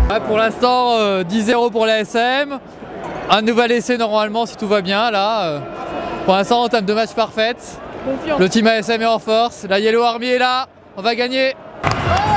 Ouais, pour l'instant, 10-0 pour la SM. Un nouvel essai normalement si tout va bien là. Pour l'instant, entame de match parfaite. Le team ASM est en force. La Yellow Army est là. On va gagner.